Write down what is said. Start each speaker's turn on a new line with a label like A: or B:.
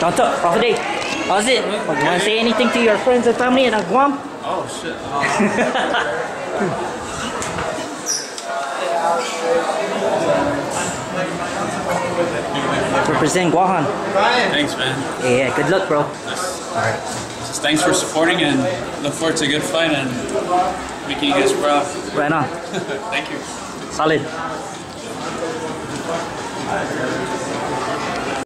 A: Jon Tuck, Prophet Day. How's it? You want to say anything to your friends and family in Guam?
B: Oh shit.
A: Represent GUAHAN.
B: Thanks, man.
A: Yeah, good luck, bro.
B: Yes.
A: Alright.
B: Just thanks for supporting and look forward to a good fight and making you guys proud.
A: Right on.
B: Thank you.
A: Solid.